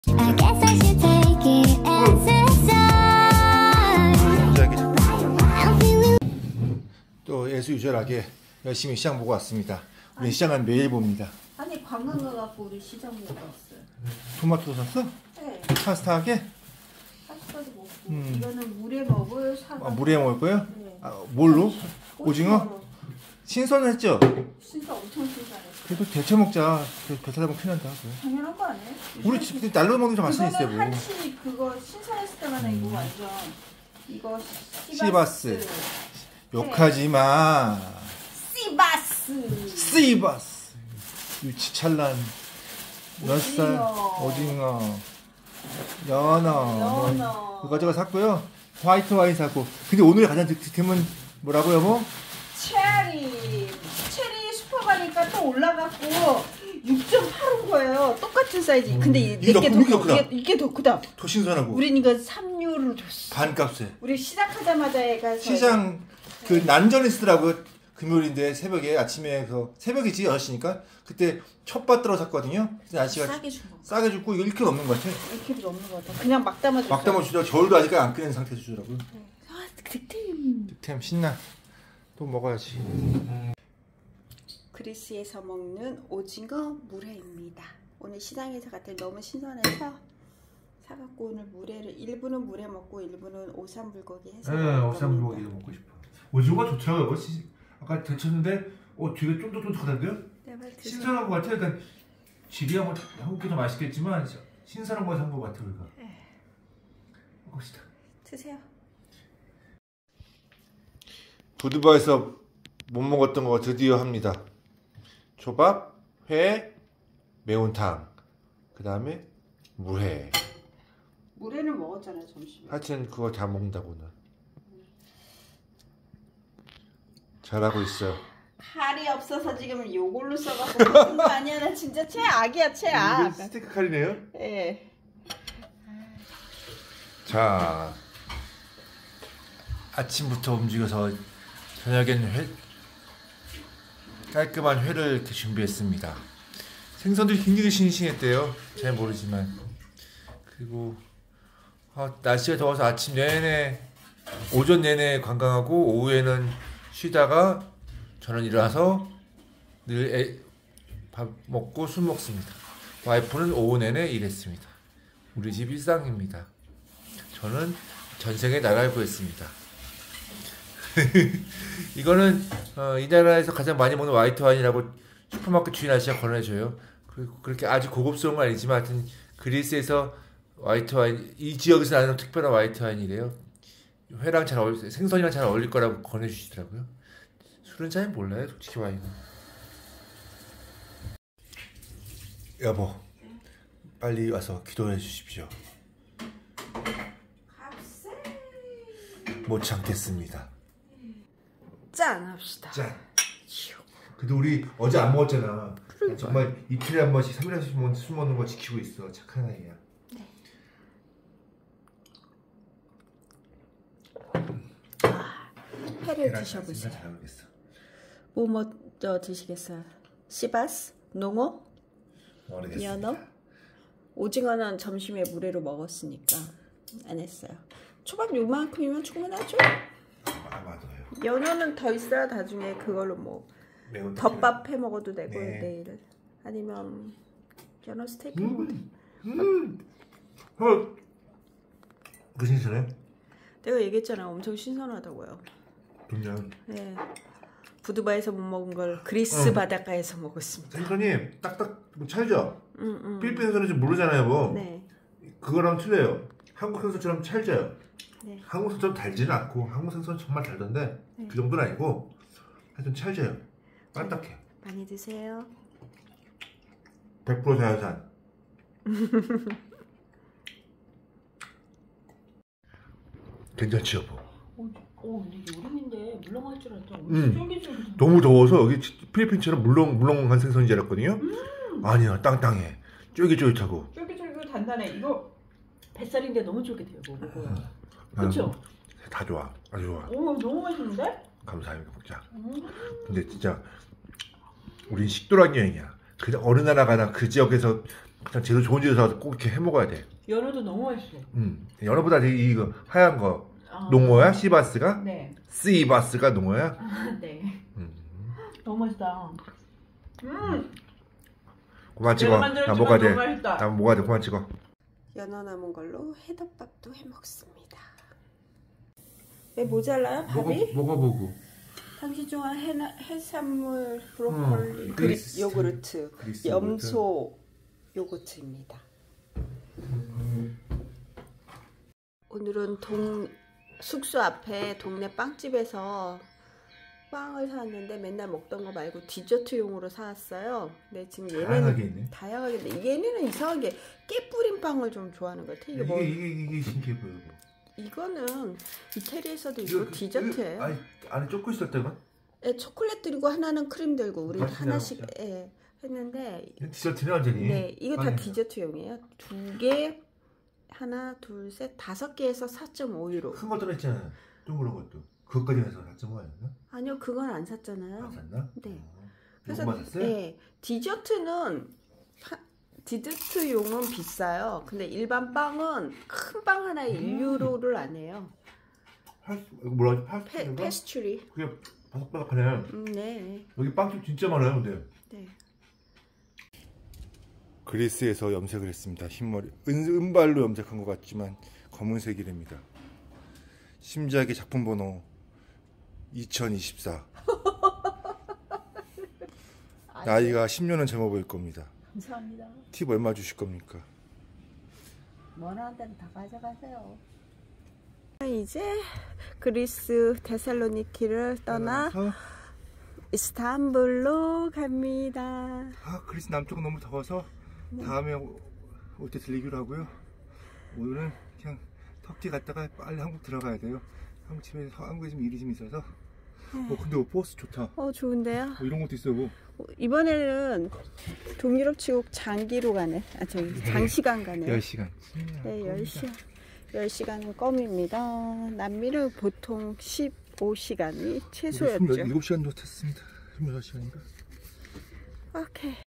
I guess I should take it as a sign. 또 예수유절하게 열심히 시장 보고 왔습니다. 우리 시장은 매일 봅니다. 아니 관광 가갖고 우리 시장 보고 왔어요. 토마토 샀어? 네. 파스타하게? 파스타도 먹고 이거는 물에 먹을 사과. 물에 먹을 거예요? 네. 뭘로? 오징어? 신선했죠? 진짜 엄청 신선했어. 그래도 데쳐 먹자. 배탈나면 큰일 난다. 당연한 거 아니에요? 우리 날로 먹는 게 맛은 있어요. 이거는 뭐. 한치 그거 신선했을 때만 이거 완전 이거 씨바스. 욕하지 마. 씨바스. 유치찬란. 몇 살? 오징어. 연어. 그거저거 샀고요. 화이트 와인 샀고. 근데 오늘 가장 득템은 뭐라고 여보? 체리 슈퍼 가니까 또 올라갔고 6.8온 거예요. 똑같은 사이즈. 근데 이게 더 크다. 더 신선하고. 우린 이거 3유로 줬어. 반값에. 우리 시작하자마자 가서 시장 그 난전이 쓰더라고요. 금요일인데 새벽에 아침에 그 새벽이지 6시니까 그때 첫 들어 샀거든요. 근데 아저씨가 싸게 주고 이거 1kg 넘는 것 같아. 1kg 넘는 것 같아. 그냥 막 담아줬어. 막 담아주더라고. 저울도 아직까지 안 끄는 상태에서 주더라고요. 아, 득템. 득템 신나. 또 먹어야지. 그리스에서 먹는 오징어 물회입니다. 오늘 시장에서 갔더니 너무 신선해서 사갖고 오늘 물회를 일부는 물회 먹고 일부는 오삼불고기 해서 네, 오삼불고기도 먹고 싶어. 오징어가 좋더라고요. 아까 데쳤는데 되게 쫀득쫀득하던데요? 네, 신선한 것 같아요. 그러니까 질이야 뭐 한국도 맛있겠지만 신선한 거 산 것 같아요. 우리가. 먹읍시다. 드세요. 부두바에서 못 먹었던 거 드디어 합니다. 초밥, 회, 매운탕, 그 다음에 물회. 물회는 먹었잖아요 점심에. 하여튼 그거 다 먹는다고 오늘. 잘하고 있어요. 칼이 없어서 지금 요걸로 써갖고 먹는 거 아니야. 나 진짜 최악이야 최악. 스테이크 칼이네요? 예. 자, 아침부터 움직여서 저녁엔 깔끔한 회를 이렇게 준비했습니다. 생선들이 굉장히 싱싱했대요. 잘 모르지만. 그리고 날씨가 더워서 아침 내내 오전 내내 관광하고 오후에는 쉬다가 저는 일어나서 늘 밥 먹고 술 먹습니다. 와이프는 오후 내내 일했습니다. 우리 집 일상입니다. 저는 전생에 나라를 구했습니다. 이거는 이 나라에서 가장 많이 먹는 화이트 와인이라고 슈퍼마켓 주인 아저씨가 권해줘요. 그렇게 아주 고급스러운 건 아니지만 하여튼 그리스에서 화이트 와인, 이 지역에서 나는 특별한 화이트 와인이래요. 회랑 생선이랑 잘 어울릴 거라고 권해주시더라고요. 술은 잘 몰라요, 솔직히 와인은. 여보, 빨리 와서 기도해 주십시오. 못 참겠습니다. 짠 합시다. 짠. 근데 우리 어제 안 먹었잖아. 정말 이틀에 한 번씩 3일에 한 번씩 술 먹는 거 지키고 있어. 착한 아이야. 네. 회를 드셔보세요. 잘 모르겠어. 뭐 먼저 드시겠어요? 씨바스? 농어? 모르겠습니다. 연어? 오징어는 점심에 물회로 먹었으니까 안 했어요. 초밥 요만큼이면 충분하죠? 맞아요. 연어는 더 있어야 나중에 그걸로 뭐 덮밥 해 먹어도 되고 네. 내일 아니면 연어 스테이크 그 신선해? 내가 얘기했잖아 엄청 신선하다고요. 그냥 네. 부두바에서 못 먹은 걸 그리스 바닷가에서 먹었습니다. 생선이 딱딱 찰져. 필리핀 생선은 좀 모르잖아요, 뭐. 네. 그거랑 틀려요. 한국 생선처럼 찰져요. 네. 한국 생선처럼 달지는 않고 한국 생선은 정말 달던데 그 정도는 아니고 하여튼 찰져요. 반딱해. 많이 드세요. 100% 자연산. 괜찮지 여보? 근데 여름인데 물렁할 줄 알았더니 쫄깃쫄깃. 너무 더워서 여기 필리핀처럼 물렁한 생선인 줄 알았거든요. 아니야, 땅땅해. 쫄깃쫄깃하고. 쫄깃쫄깃 단단해. 이거 뱃살인데 너무 쫄깃해요. 먹어요. 그렇죠? 다 좋아. 아주 좋아. 너무 맛있는데? 감사합니다. 먹자. 근데 진짜 우린 식도락 여행이야. 그냥 어느 나라 가나 그 지역에서 그냥 재료 좋은 재료 사서 꼭 이렇게 해 먹어야 돼. 연어도 너무 맛있어. 연어보다 이거 하얀 거 아, 농어야? 씨바스가? 네. 씨바스가 농어야? 네. 음. 너무 맛있다. 그만 찍어. 내가 나 만들었지만 먹어야 돼. 너무 맛있다. 나 먹어야 돼. 그만 찍어. 연어 남은 걸로 해덮밥도 해 먹습니다. 왜 모자라요 밥이? 먹어보고. 당신 좋아하는 해산물 브로콜리 그리스 요구르트 그리스 염소 요거트입니다. 오늘은 숙소 앞에 동네 빵집에서 빵을 사왔는데 맨날 먹던 거 말고 디저트용으로 사왔어요. 근데 지금 얘네는 다양하게 있네. 다양하게 있는데 얘네는 이상하게 깨 뿌린 빵을 좀 좋아하는 것 같아. 이게 신기해 보여. 이거는 이태리에서도 있고 디저트예요. 아니 안에 초코 있었다가? 예, 초콜릿 들고 하나는 크림 들고 우리 맛있게 하나씩 나오죠. 예, 했는데 디저트네 완전히. 네 이거 다 빵이네. 디저트용이에요. 2개 하나 둘 셋 5개에서 4.5유로. 큰 것도 있잖아. 동그란 것도. 그것까지 해서 4.5였나? 아니요 그건 안 샀잖아요. 안 샀나? 네. 그래서 샀어요? 예, 디저트용은 비싸요. 근데 일반 빵은 큰 빵 하나에 1유로를 안 해요. 이거 뭐라 하지? 페스츄리. 그게 바삭바삭하네. 네. 여기 빵집 진짜 많아요, 근데. 네. 그리스에서 염색을 했습니다. 흰머리. 은발로 염색한 것 같지만 검은색이랍니다. 심지하게 작품 번호 2024. 나이가 10년은 젊어 보일 겁니다. 감사합니다. 팁 얼마 주실 겁니까? 원하는 대로 다 가져가세요. 이제 그리스 데살로니키를 떠나 그래서 이스탄불로 갑니다. 그리스 남쪽은 너무 더워서 다음에 올 때 들리기로 하고요. 오늘은 그냥 터키 갔다가 빨리 한국 들어가야 돼요. 한국에 좀 일이 좀 있어서. 근데 버스 좋다. 좋은데요? 이런 것도 있어. 이번에는 동유럽 치고 장기로 가네. 장시간 가네요. 10시간. 네, 10시간은 껌입니다. 남미는 보통 15시간이 최소였죠. 7시간도 탔습니다. 26시간인가? 오케이.